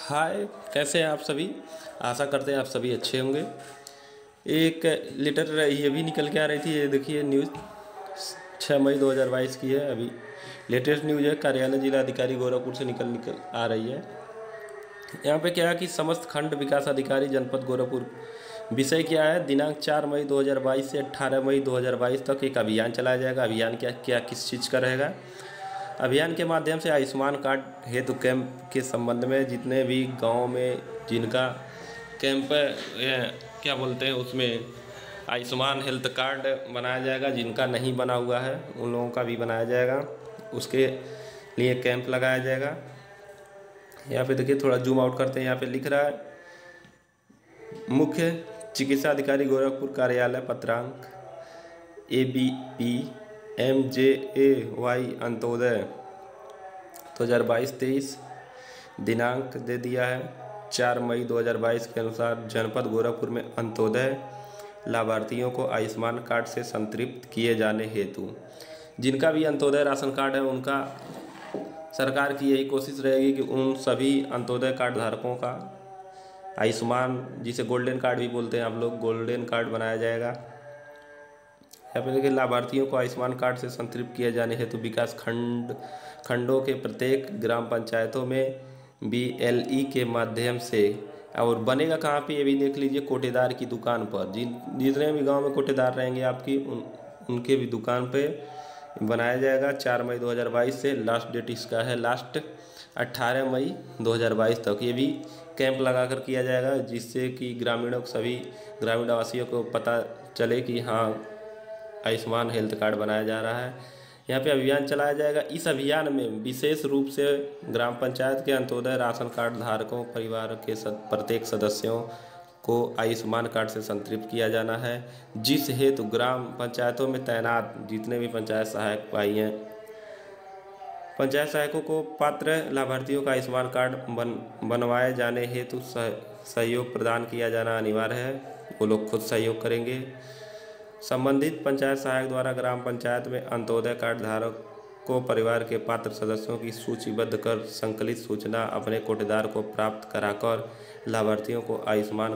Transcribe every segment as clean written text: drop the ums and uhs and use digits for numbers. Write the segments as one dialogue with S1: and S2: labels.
S1: हाय, कैसे हैं आप सभी। आशा करते हैं आप सभी अच्छे होंगे। एक लेटर ये भी निकल के आ रही थी, ये देखिए न्यूज़ 6 मई 2022 की है। अभी लेटेस्ट न्यूज़ है, कार्यालय जिला अधिकारी गोरखपुर से निकल आ रही है। यहाँ पे क्या है कि समस्त खंड विकास अधिकारी जनपद गोरखपुर, विषय क्या है, दिनांक 4 मई 2022 से 18 मई 2022 तक एक अभियान चलाया जाएगा। अभियान क्या क्या किस चीज़ का रहेगा। अभियान के माध्यम से आयुष्मान कार्ड हेतु कैंप के संबंध में जितने भी गांव में जिनका कैंप क्या बोलते हैं उसमें आयुष्मान हेल्थ कार्ड बनाया जाएगा, जिनका नहीं बना हुआ है उन लोगों का भी बनाया जाएगा। उसके लिए कैंप लगाया जाएगा। यहाँ पे देखिए, थोड़ा जूम आउट करते हैं। यहाँ पे लिख रहा है, मुख्य चिकित्सा अधिकारी गोरखपुर कार्यालय पत्रांक ABP MJAY अंत्योदय 2022-23 दिनांक दे दिया है 4 मई 2022 के अनुसार जनपद गोरखपुर में अंत्योदय लाभार्थियों को आयुष्मान कार्ड से संतृप्त किए जाने हेतु, जिनका भी अंत्योदय राशन कार्ड है उनका सरकार की यही कोशिश रहेगी कि उन सभी अंत्योदय कार्ड धारकों का आयुष्मान, जिसे गोल्डन कार्ड भी बोलते हैं आप लोग, गोल्डन कार्ड बनाया जाएगा। यहाँ पे देखिए, लाभार्थियों को आयुष्मान कार्ड से संतृप्त किए जाने हेतु विकास खंडों के प्रत्येक ग्राम पंचायतों में BLE के माध्यम से, और बनेगा कहाँ पे ये भी देख लीजिए, कोटेदार की दुकान पर। जितने भी गांव में कोटेदार रहेंगे आपकी उनके भी दुकान पे बनाया जाएगा। 4 मई 2022 से लास्ट डेट इसका है, लास्ट 18 मई 2022 तक ये भी कैंप लगाकर किया जाएगा, जिससे कि ग्रामीणों को, सभी ग्रामीण वासियों को पता चले कि हाँ आयुष्मान हेल्थ कार्ड बनाया जा रहा है। यहाँ पे अभियान चलाया जाएगा। इस अभियान में विशेष रूप से ग्राम पंचायत के अंत्योदय राशन कार्ड धारकों परिवार के प्रत्येक सदस्यों को आयुष्मान कार्ड से संतृप्त किया जाना है, जिस हेतु ग्राम पंचायतों में तैनात जितने भी पंचायत सहायक भाई हैं, पंचायत सहायकों को पात्र लाभार्थियों का आयुष्मान कार्ड बनवाए जाने हेतु सहयोग प्रदान किया जाना अनिवार्य है। वो लोग खुद सहयोग करेंगे। संबंधित पंचायत सहायक द्वारा ग्राम पंचायत में अंत्योदय कार्ड धारक को परिवार के पात्र सदस्यों की सूचीबद्ध कर संकलित सूचना अपने कोटेदार को प्राप्त कराकर लाभार्थियों को आयुष्मान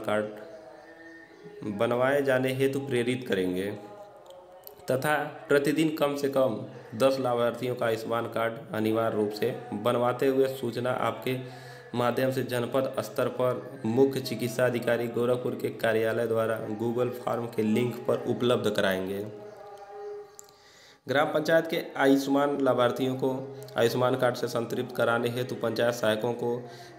S1: कार्ड बनवाए जाने हेतु प्रेरित करेंगे तथा प्रतिदिन कम से कम 10 लाभार्थियों का आयुष्मान कार्ड अनिवार्य रूप से बनवाते हुए सूचना आपके माध्यम से जनपद स्तर पर मुख्य चिकित्सा अधिकारी गोरखपुर के कार्यालय द्वारा गूगल फॉर्म के लिंक पर उपलब्ध कराएंगे। ग्राम पंचायत के आयुष्मान लाभार्थियों को आयुष्मान कार्ड से संतृप्त कराने हेतु पंचायत सहायकों को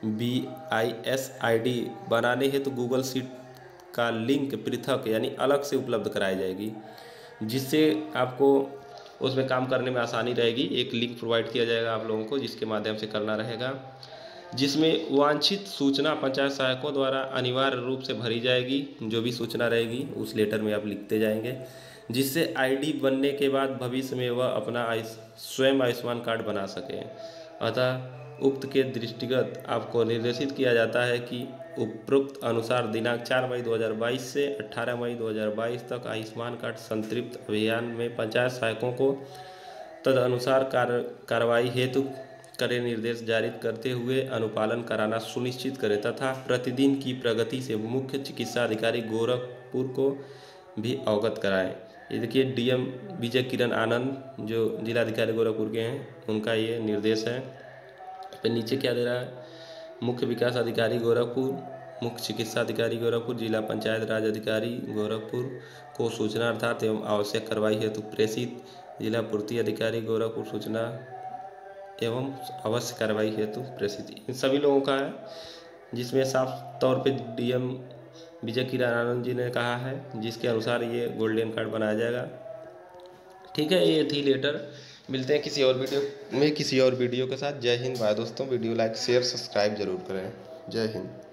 S1: BIS ID बनाने हेतु गूगल शीट का लिंक पृथक यानी अलग से उपलब्ध कराई जाएगी, जिससे आपको उसमें काम करने में आसानी रहेगी। एक लिंक प्रोवाइड किया जाएगा आप लोगों को, जिसके माध्यम से करना रहेगा, जिसमें वांछित सूचना पंचायत सहायकों द्वारा अनिवार्य रूप से भरी जाएगी। जो भी सूचना रहेगी उस लेटर में आप लिखते जाएंगे, जिससे ID बनने के बाद भविष्य में वह अपना स्वयं आयुष्मान कार्ड बना सके। अतः उक्त के दृष्टिगत आपको निर्देशित किया जाता है कि उपरोक्त अनुसार दिनांक 4 मई 2022 से 18 मई 2022 तक आयुष्मान कार्ड संतृप्त अभियान में पंचायत सहायकों को तदनुसार कार्रवाई हेतु कड़े निर्देश जारी करते हुए अनुपालन कराना सुनिश्चित करें तथा प्रतिदिन की प्रगति से मुख्य चिकित्सा अधिकारी गोरखपुर को भी अवगत कराएं। ये देखिए, DM विजय किरण आनंद जो जिलाधिकारी गोरखपुर के हैं, उनका ये निर्देश है। फिर नीचे क्या दे रहा है, मुख्य विकास अधिकारी गोरखपुर, मुख्य चिकित्सा अधिकारी गोरखपुर, जिला पंचायत राज अधिकारी गोरखपुर को सूचना अर्थात एवं आवश्यक कार्रवाई हेतु प्रेषित, जिला पूर्ति अधिकारी गोरखपुर सूचना एवं अवश्य कार्रवाई हेतु प्रेषित। इन सभी लोगों का है, जिसमें साफ तौर पे DM विजय किरण आनंद जी ने कहा है, जिसके अनुसार ये गोल्डन कार्ड बनाया जाएगा। ठीक है, ये थी लेटर। मिलते हैं किसी और वीडियो में, किसी और वीडियो के साथ। जय हिंद। बाय दोस्तों, वीडियो लाइक शेयर सब्सक्राइब जरूर करें। जय हिंद।